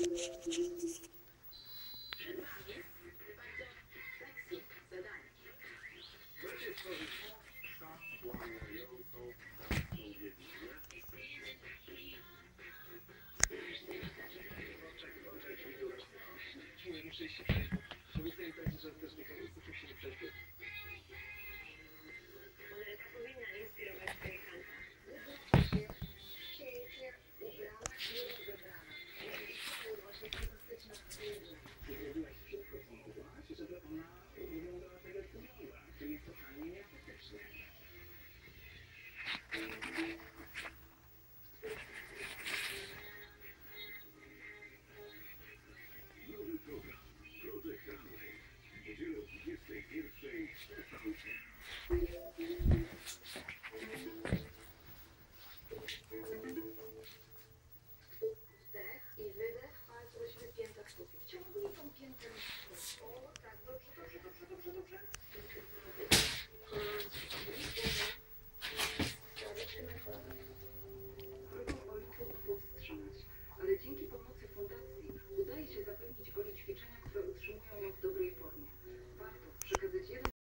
Muszę się przejść, żeby tej imprezy, że też nie muszę się przejść. Modelka powinna inspirować projektanta. Pięknie ubrana i rozebrana. To właśnie fantastyczna styliczna. Zrobiłaś wszystko, co mogłaś, żeby ona wyglądała tak, jak wygląda, czyli totalnie nieapetycznie. Nowy program. Project Runway. Niedzielę o 21:00 w TVP. Wdech i wydech, palce do siebie piętach stóp. Ciągnij tą piętę